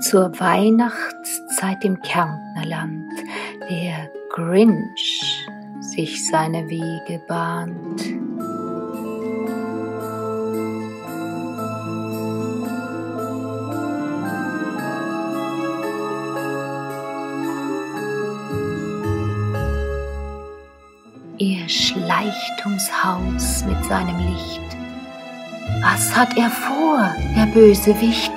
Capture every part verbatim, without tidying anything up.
zur Weihnachtszeit im Kärntnerland der Grinch sich seine Wege bahnt. Er schleicht ums Haus mit seinem Licht. Was hat er vor, der Bösewicht?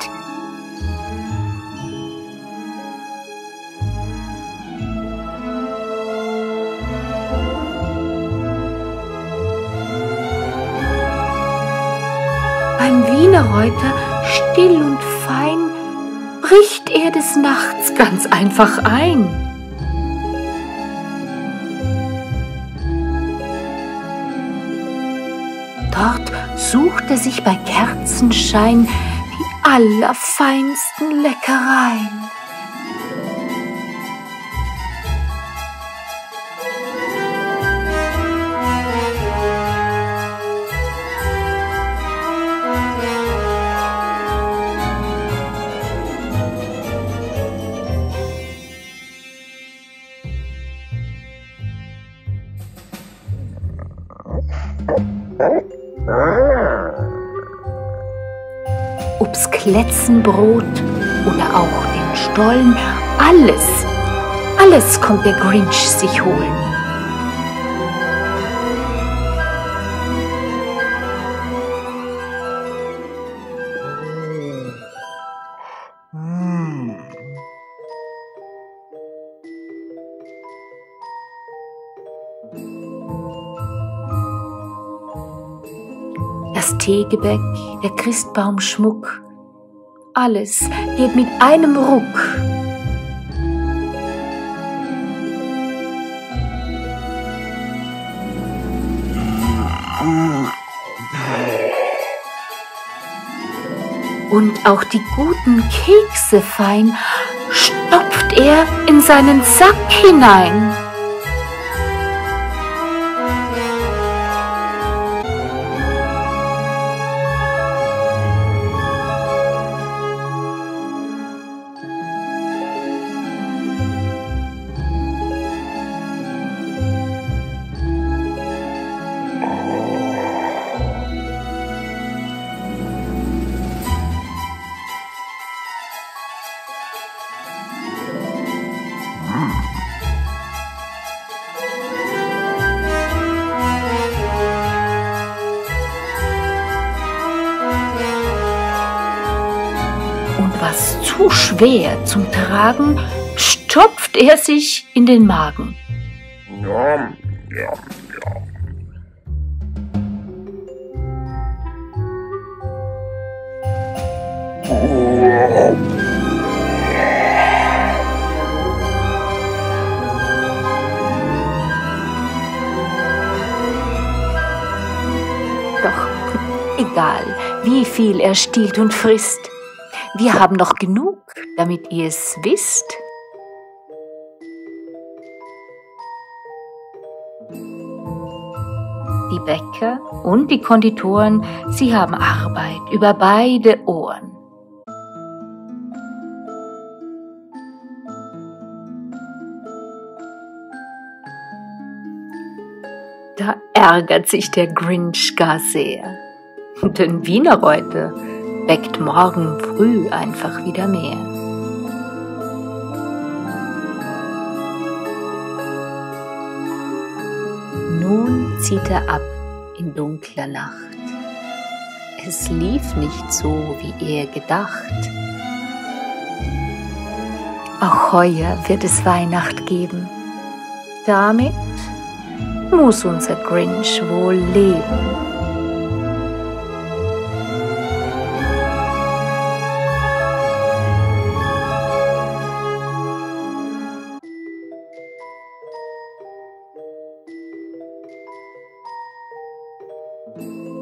Beim Wienerreuter, still und fein, bricht er des Nachts ganz einfach ein. Dort sucht er sich bei Kerzenschein die allerfeinsten Leckereien. Ob's Kletzenbrot oder auch den Stollen, alles, alles kommt der Grinch sich holen. Das Teegebäck, der Christbaumschmuck, alles geht mit einem Ruck. Und auch die guten Kekse fein stopft er in seinen Sack hinein. Und was zu schwer zum Tragen, stopft er sich in den Magen. Yum, yum, yum. Doch egal, wie viel er stiehlt und frisst, wir haben noch genug, damit ihr es wisst. Die Bäcker und die Konditoren, sie haben Arbeit über beide Ohren. Da ärgert sich der Grinch gar sehr, denn Wienerreuter bäckt morgen früh einfach wieder mehr. Nun zieht er ab in dunkler Nacht. Es lief nicht so, wie er gedacht. Auch heuer wird es Weihnacht geben. Damit muss unser Grinch wohl leben. Thank you.